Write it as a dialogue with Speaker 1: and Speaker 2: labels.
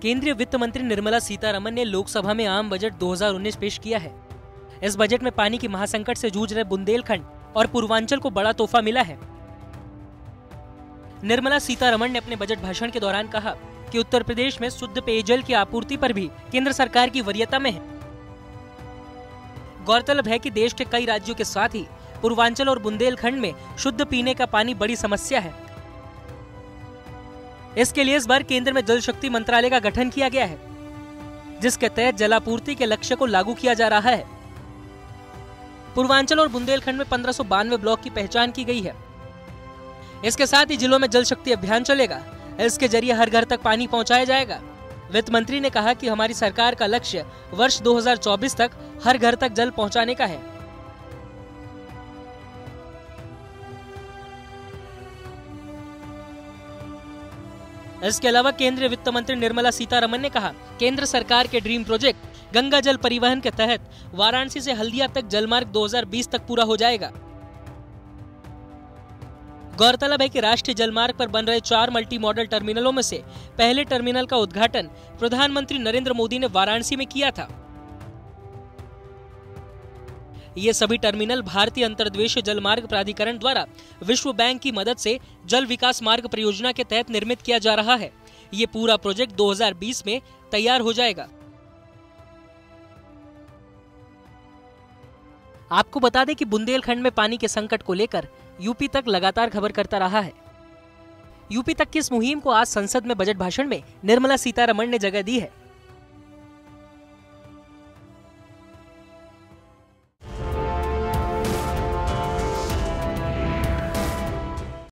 Speaker 1: केंद्रीय वित्त मंत्री निर्मला सीतारमण ने लोकसभा में आम बजट 2019 पेश किया है। इस बजट में पानी की महासंकट से जूझ रहे बुंदेलखंड और पूर्वांचल को बड़ा तोहफा मिला है। निर्मला सीतारमण ने अपने बजट भाषण के दौरान कहा कि उत्तर प्रदेश में शुद्ध पेयजल की आपूर्ति पर भी केंद्र सरकार की वरीयता में है। गौरतलब है कि देश के कई राज्यों के साथ ही पूर्वांचल और बुंदेलखंड में शुद्ध पीने का पानी बड़ी समस्या है। इसके लिए इस बार केंद्र में जल शक्ति मंत्रालय का गठन किया गया है, जिसके तहत जलापूर्ति के लक्ष्य को लागू किया जा रहा है। पूर्वांचल और बुंदेलखंड में 1592 ब्लॉक की पहचान की गई है। इसके साथ ही जिलों में जल शक्ति अभियान चलेगा। इसके जरिए हर घर तक पानी पहुंचाया जाएगा। वित्त मंत्री ने कहा कि हमारी सरकार का लक्ष्य वर्ष 2024 तक हर घर तक जल पहुंचाने का है। इसके अलावा केंद्रीय वित्त मंत्री निर्मला सीतारमण ने कहा, केंद्र सरकार के ड्रीम प्रोजेक्ट गंगा जल परिवहन के तहत वाराणसी से हल्दिया तक जलमार्ग 2020 तक पूरा हो जाएगा। गौरतलब है कि राष्ट्रीय जलमार्ग पर बन रहे 4 मल्टी मॉडल टर्मिनलों में से पहले टर्मिनल का उद्घाटन प्रधानमंत्री नरेंद्र मोदी ने वाराणसी में किया था। ये सभी टर्मिनल भारतीय अंतर्देशीय जलमार्ग प्राधिकरण द्वारा विश्व बैंक की मदद से जल विकास मार्ग परियोजना के तहत निर्मित किया जा रहा है। ये पूरा प्रोजेक्ट 2020 में तैयार हो जाएगा। आपको बता दें कि बुंदेलखंड में पानी के संकट को लेकर यूपी तक लगातार खबर करता रहा है। यूपी तक की इस मुहिम को आज संसद में बजट भाषण में निर्मला सीतारमण ने जगह दी है।